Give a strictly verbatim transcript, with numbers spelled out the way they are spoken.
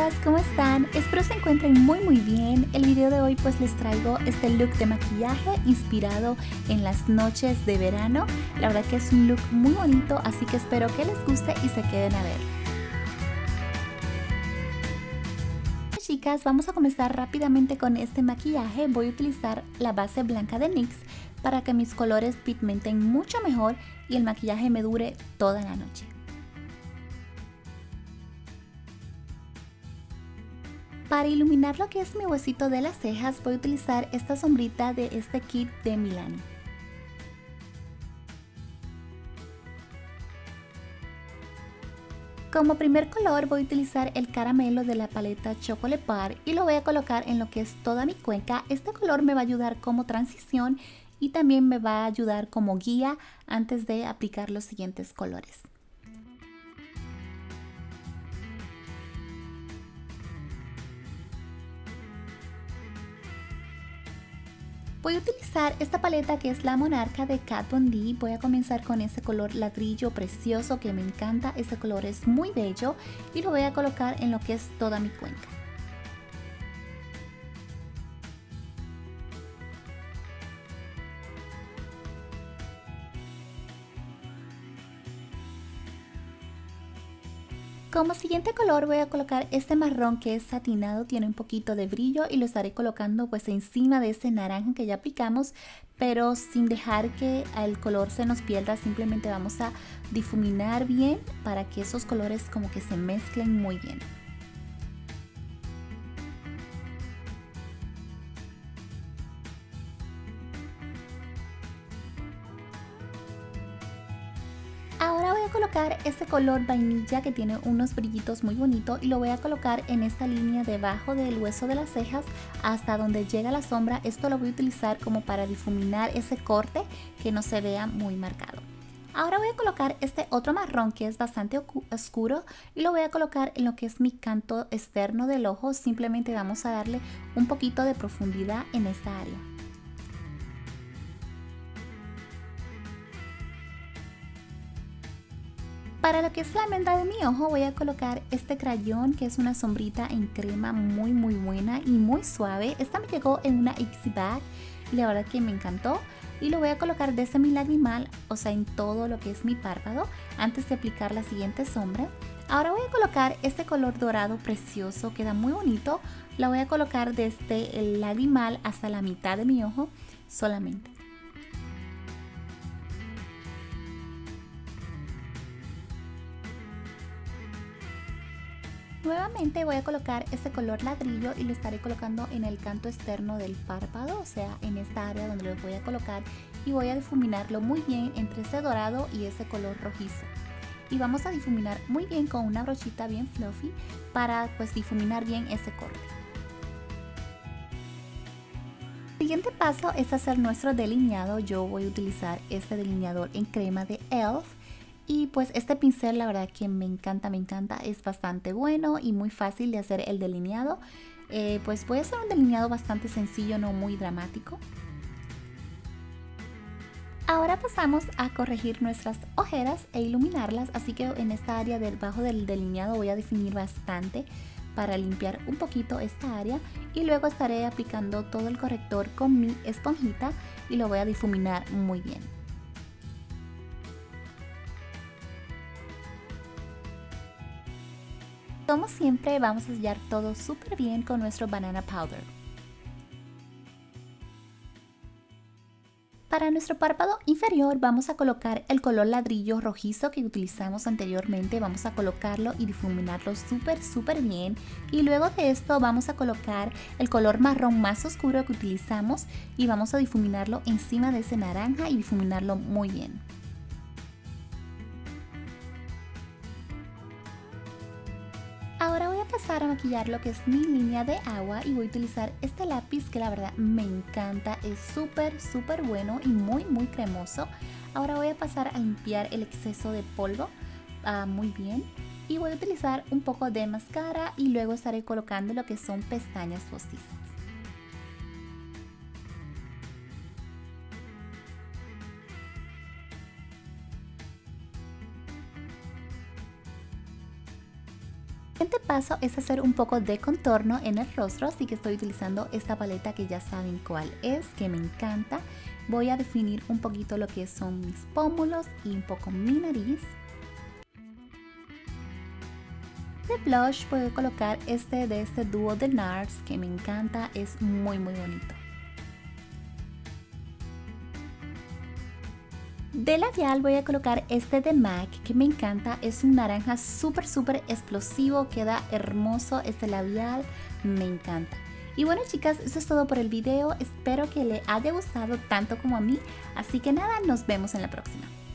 chicas, ¿cómo están? Espero se encuentren muy muy bien. El video de hoy pues les traigo este look de maquillaje inspirado en las noches de verano. La verdad que es un look muy bonito, así que espero que les guste y se queden a ver. Chicas, vamos a comenzar rápidamente con este maquillaje. Voy a utilizar la base blanca de NYX para que mis colores pigmenten mucho mejor y el maquillaje me dure toda la noche. Para iluminar lo que es mi huesito de las cejas voy a utilizar esta sombrita de este kit de Milani. Como primer color voy a utilizar el caramelo de la paleta Chocolate Bar y lo voy a colocar en lo que es toda mi cuenca. Este color me va a ayudar como transición y también me va a ayudar como guía antes de aplicar los siguientes colores. Voy a utilizar esta paleta que es la Monarca de Kat Von D. Voy a comenzar con ese color ladrillo precioso que me encanta. Este color es muy bello y lo voy a colocar en lo que es toda mi cuenca. Como siguiente color voy a colocar este marrón que es satinado, tiene un poquito de brillo y lo estaré colocando pues encima de ese naranja que ya aplicamos, pero sin dejar que el color se nos pierda. Simplemente vamos a difuminar bien para que esos colores como que se mezclen muy bien. Ahora voy a colocar este color vainilla que tiene unos brillitos muy bonitos y lo voy a colocar en esta línea debajo del hueso de las cejas hasta donde llega la sombra. Esto lo voy a utilizar como para difuminar ese corte que no se vea muy marcado. Ahora voy a colocar este otro marrón que es bastante oscuro y lo voy a colocar en lo que es mi canto externo del ojo. Simplemente vamos a darle un poquito de profundidad en esta área. Para lo que es la venda de mi ojo voy a colocar este crayón que es una sombrita en crema muy muy buena y muy suave. Esta me llegó en una Ipsy bag y la verdad que me encantó. Y lo voy a colocar desde mi lagrimal, o sea en todo lo que es mi párpado, antes de aplicar la siguiente sombra. Ahora voy a colocar este color dorado precioso, queda muy bonito. Lo voy a colocar desde el lagrimal hasta la mitad de mi ojo solamente. Nuevamente voy a colocar este color ladrillo y lo estaré colocando en el canto externo del párpado, o sea en esta área donde lo voy a colocar, y voy a difuminarlo muy bien entre ese dorado y ese color rojizo. Y vamos a difuminar muy bien con una brochita bien fluffy para pues difuminar bien ese corte. El siguiente paso es hacer nuestro delineado. Yo voy a utilizar este delineador en crema de e l f. Y pues este pincel la verdad que me encanta, me encanta, es bastante bueno y muy fácil de hacer el delineado. Eh, pues voy a hacer un delineado bastante sencillo, no muy dramático. Ahora pasamos a corregir nuestras ojeras e iluminarlas, así que en esta área debajo del delineado voy a definir bastante para limpiar un poquito esta área y luego estaré aplicando todo el corrector con mi esponjita y lo voy a difuminar muy bien. Como siempre vamos a sellar todo súper bien con nuestro banana powder. Para nuestro párpado inferior vamos a colocar el color ladrillo rojizo que utilizamos anteriormente. Vamos a colocarlo y difuminarlo súper súper bien. Y luego de esto vamos a colocar el color marrón más oscuro que utilizamos y vamos a difuminarlo encima de ese naranja y difuminarlo muy bien. Ahora voy a pasar a maquillar lo que es mi línea de agua y voy a utilizar este lápiz que la verdad me encanta, es súper súper bueno y muy muy cremoso. Ahora voy a pasar a limpiar el exceso de polvo uh, muy bien y voy a utilizar un poco de máscara y luego estaré colocando lo que son pestañas postizas. El siguiente paso es hacer un poco de contorno en el rostro, así que estoy utilizando esta paleta que ya saben cuál es, que me encanta. Voy a definir un poquito lo que son mis pómulos y un poco mi nariz. De blush voy a colocar este de este dúo de NARS que me encanta, es muy muy bonito. De labial voy a colocar este de MAC que me encanta, es un naranja súper súper explosivo, queda hermoso este labial, me encanta. Y bueno chicas, eso es todo por el video, espero que le haya gustado tanto como a mí, así que nada, nos vemos en la próxima.